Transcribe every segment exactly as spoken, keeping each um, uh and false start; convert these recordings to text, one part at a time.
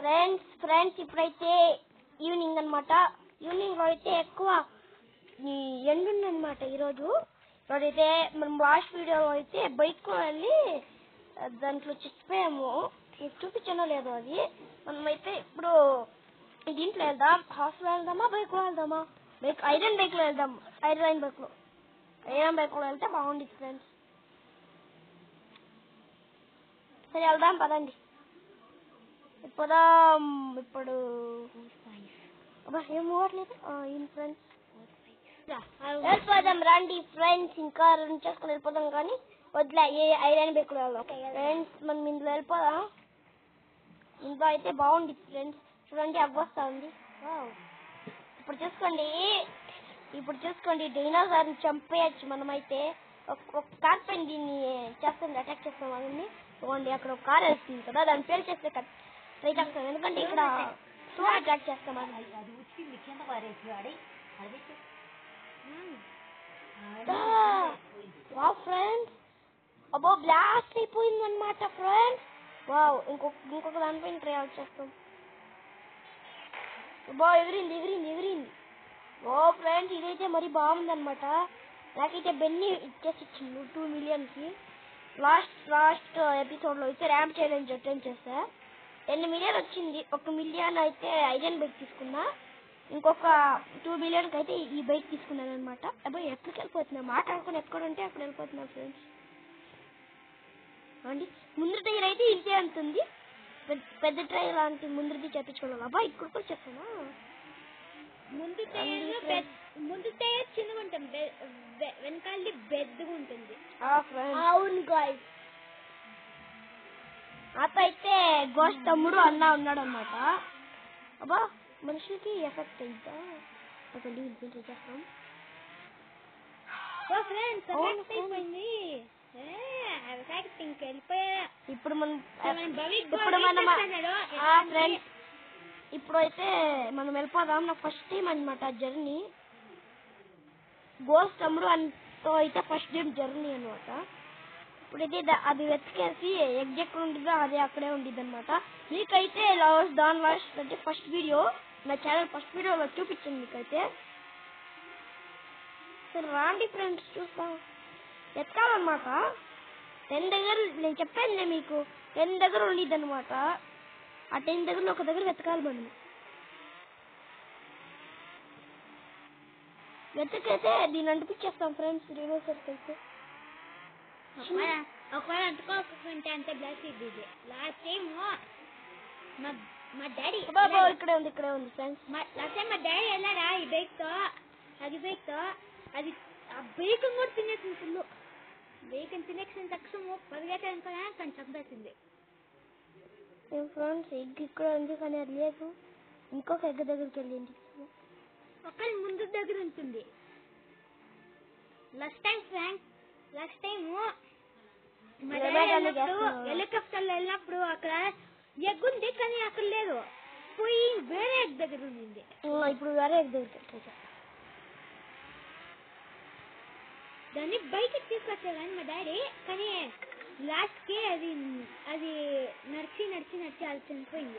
Friends friends ఇప్పుడైతే evening అనమాట. Evening అయితే ఎక్కువ ఎండు ఉందన్నమాట. ఈరోజు ఇప్పుడైతే మనం లాస్ట్ వీడియోలో అయితే బైక్ వెళ్ళి దాంట్లో చిక్కిపోయాము. మీకు చూపించానో లేదో అది. మనమైతే ఇప్పుడు దీంట్లో వెళ్దాం. హాస్టల్ వెళ్దామా బైక్ లో వెళ్దామా? బైక్ ఐరన్ బైక్ లో వెళ్దాం. ఐరన్ బైక్ లో ఐరన్ బైక్ లో వెళ్తే బాగుంది ఫ్రెండ్స్. సరే వెళ్దాం పదండి. ఇప్పుడు ఇప్పుడు ఏం పోవట్లేదు ఫ్రెండ్స్. వెళ్ళిపోదాం రండి ఫ్రెండ్స్. ఇంకా రన్ చేసుకుని వెళ్ళిపోదాం కానీ వద్దులే ఏ ఐరన్ బైక్ లో వెళ్దాం ఫ్రెండ్స్. మనం ఇందులో వెళ్ళిపోదాం. ఇందులో అయితే బాగుంది ఫ్రెండ్స్. చూడండి అవ్వస్తా ఉంది. ఇప్పుడు చూసుకోండి ఇప్పుడు చూసుకోండి డైనోసార్ ని చంపేయచ్చు మనమైతే. ఒక కార్ పైన దీన్ని చేస్తాం అటాక్ చేస్తాం. అవన్నీ చూడండి అక్కడ ఒక కార్ వేస్తుంది కదా, దాని పేరు చేస్తే ట్రై చేస్తాం. ఎందుకంటే ఇక్కడ స్లో అటాక్ చేస్తాం. వావ్ ఫ్రెండ్స్, అబ్బో బ్లాస్ట్ అయిపోయింది అనమాట ఫ్రెండ్స్. వావ్ ఇంకొక ఇంకొక దానిపైన ట్రై చేస్తాం. అబ్బో ఎగిరింది ఎగిరింది ఎగిరింది. ఓ ఫ్రెండ్స్ ఇదైతే మరి బాగుందనమాట. నాకైతే బెన్నీ ఇచ్చేసి ఇచ్చిండు టూ మిలియన్ కి. లాస్ట్ లాస్ట్ ఎపిసోడ్ లో అయితే ర్యాంప్ ఛాలెంజ్ అటెండ్ చేస్తా. ఎన్ని మిలియన్ వచ్చింది. ఒక మిలియన్ అయితే ఐరన్ బైక్ తీసుకున్నా, ఇంకొక టూ మిలియన్ కి అయితే ఈ బైక్ తీసుకున్నాను అనమాట. అబ్బాయి ఎక్కడికి వెళ్ళిపోతున్నా మాట్లాడుకుని ఎక్కడ ఉంటే అక్కడ వెళ్ళిపోతున్నా ఫ్రెండ్స్. అండి ముందు టైర్ అయితే ఇంతే అంటుంది. పెద్ద టైర్ లాంటి ముందుది చెప్పించుకోవాలి. అబ్బాయి ఇక్కడ కూడా చెప్తానా ముందు టైర్ ముందు టైర్ చిన్నగా ఉంటుంది, వెనకాలది పెద్దగా ఉంటుంది. అవును గాయ్స్. నాతో అయితే గోస్ట్ తమ్ముడు అన్న ఉన్నాడు అనమాట. అబ్బా మనుషులకి ఎఫెక్ట్ అయిద్దా? చేస్తాం ఇప్పుడు మనం ఇప్పుడు మనం ఫ్రెండ్స్ ఇప్పుడు అయితే మనం వెళ్ళిపోదాం. నా ఫస్ట్ టైం అనమాట జర్నీ. గోస్ట్ తమ్ముడు అంతో అయితే ఫస్ట్ టైం జర్నీ అనమాట. ఇప్పుడైతే అది వెతికేసి ఎగ్జాక్ట్ ఉంటుందో అది అక్కడే ఉండిద్ది అనమాట. మీకైతే లాస్ట్ దాని లాస్ట్ అంటే ఫస్ట్ వీడియో నా ఛానల్ ఫస్ట్ వీడియోలో చూపించింది మీకైతే. సరే రాండి ఫ్రెండ్స్ చూస్తాం. ఎత్తాలన్నమాట టెన్ దగ్గర నేను చెప్పాను మీకు టెన్ దగ్గర ఉండిద్ది అనమాట. ఆ టెన్ దగ్గర ఒక దగ్గర వెతకాలి మనం. వెతకైతే దీన్ని అంటిపించేస్తాం ఫ్రెండ్స్. రివర్సర్కి అయితే ఒకవేళ అంటుకోకుంటే అంతే బ్లాక్ ఇది. లాస్ట్ టైం మా డాడీ ఇక్కడే ఉంది ఇక్కడే ఉంది ఫ్రెండ్స్. లాస్ట్ టైం మా డాడీ వెళ్ళారా ఈ బైక్ తో, అది బైక్ తో అది ఆ బైక్ కూడా తినేసింది. ఫుల్ బైక్ తినేసిన తక్షణం పరిగెత్తానుకున్నా కానీ చంపేసింది ఫ్రెండ్స్. ఎగ్ ఇక్కడ ఉంది కానీ అది లేదు. ఇంకొక ఎగ్ దగ్గరికి వెళ్ళింది. ఒక ముందు దగ్గర ఉంటుంది. Last time friends last time helicopter లో వెళ్ళినప్పుడు అక్కడ ఎగ్ ఉంది కానీ అక్కడ లేదు, పోయి వేరే ఎగ్ దగ్గర ఉంది. ఇప్పుడు వేరే ఎగ్ దగ్గర దాన్ని బయటకి తీసుకొచ్చారు కానీ మా డాడీ, కానీ లాస్ట్ కి అది అది నడిచి నడిచి నడిచి అది చనిపోయింది.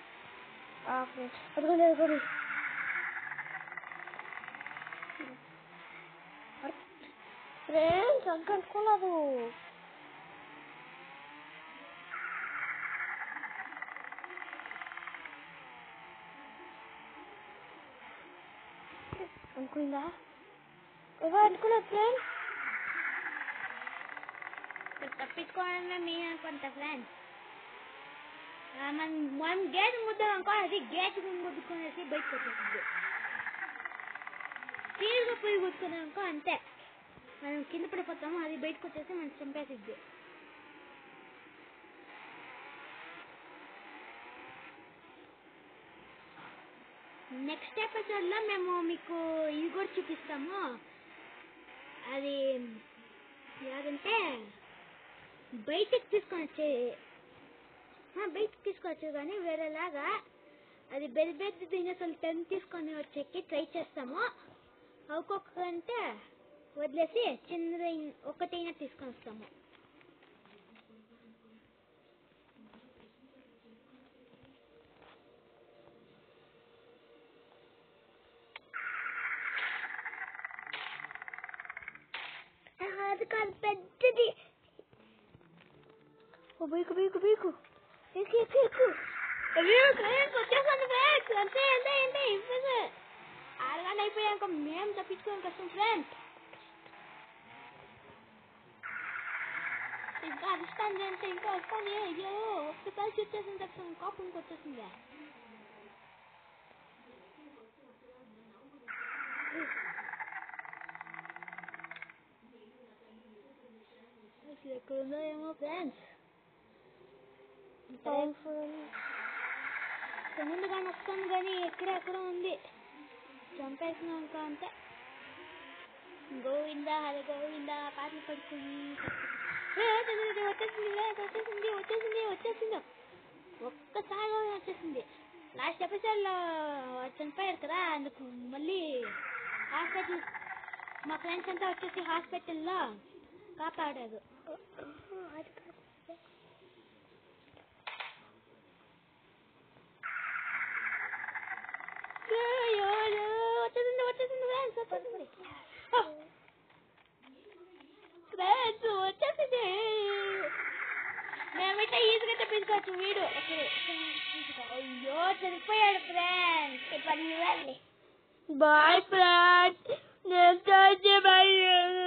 ఫ్రెండ్స్ అనుకోలేదు. అనుకుందా ఎవరు అనుకోలేదు ఫ్రెండ్స్. తప్పించుకోవాలన్నా నేను అనుకుంటా ఫ్రెండ్స్. మనం మనం గేట్ ముద్దాం అనుకో, అది గేట్ ముద్దుకునేసి బయటకు వచ్చేసింది. స్పీడ్గా పోయి గుర్తుకున్నాం అనుకో అంతే, మనం కింద పడిపోతాము. అది బయటకు వచ్చేసి మనం చంపేసిద్ది. నెక్స్ట్ ఎపిసోడ్ లో మేము మీకు ఇది కూడా చూపిస్తాము. అది ఎలాగంటే బయటకు తీసుకొని వచ్చే బయటకు తీసుకొచ్చు కానీ వేరేలాగా అది పెద్ద పెద్ద దినసలు టెన్ తీసుకొని వచ్చేకి ట్రై చేస్తాము. ఒక్కొక్కరంటే వదిలేసి చిన్నది ఒకటైనా తీసుకొని వస్తాము. బీకు బీకు బీకు ఎక్కు ఎక్కు ఎక్కు ఫ్రెండ్స్ వచ్చేసాను ఫ్రెండ్స్. అంతే అంతే అంతే ఇప్పుడు ఆరుగానే అయిపోయాక మేము తప్పించుకోవడం కష్టం ఫ్రెండ్స్. ఇంకా అరిస్తాను అంటే ఇంకా వస్తాను. అయ్యో ఒక్కసారి చూసేసింది తప్ప కాపునికి వచ్చేసింది. ఎక్కడుందో ఏమో ఫ్రెండ్స్. ముందుగా వస్తుంది కానీ ఎక్కడెక్కడ ఉంది. చంపేసినాక అంతే గోవిందా హరి గోవిందా పాటలు పడుకుని వచ్చేసింది వచ్చేసింది వచ్చేసింది వచ్చేసింది ఒక్కసారి వచ్చేసింది. లాస్ట్ ఎపిసోడ్ లో చనిపోయారు కదా, అందుకు మళ్ళీ హాస్పిటల్ మా ఫ్రెండ్స్ అంతా వచ్చేసి హాస్పిటల్లో కాపాడారు. వచ్చేసింది వచ్చేసింది వచ్చేసింది ఫ్రెండ్స్ వచ్చేసింది. మేమైతే ఈజీగా తప్పించుకోవచ్చు. వీడు అయ్యో చనిపోయాడు ఫ్రెండ్స్. Bye friends.